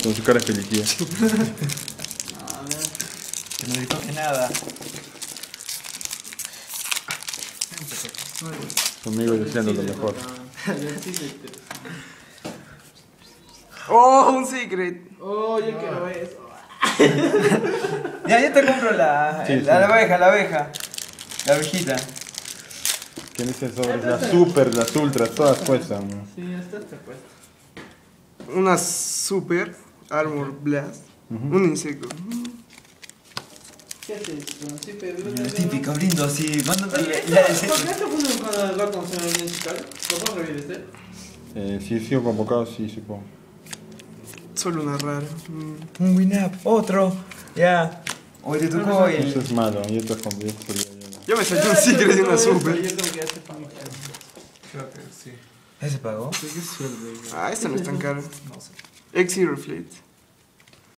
Con su cara felicidad. Que no le toque nada. Conmigo deseando lo mejor. Oh, un secret. Oh, yo quiero eso. Ya, yo te compro la abeja, la abejita. ¿Qué dice sobre las super, las ultras? Todas cuestan, ¿no? Sí, esta está puesta. Una super armor blast. Un insecto. ¿Qué es esto? Sí, pero... Lo típico, abriendo así, mándame Oye, la ¿por qué esto fue cuando el gato se me viene chicar? ¿Lo puedo revivir este? Si he sido convocado, sí, supongo. Solo una rara. Un win-up, otro. Ya. Hoy te tocó Eso el... es malo, yo te escondí. Yo me salté un secret y una super. Yo tengo que hacer para mí. Creo que sí. ¿Ya se pagó? Ah, esta no es tan cara. No sé. X-Reflect.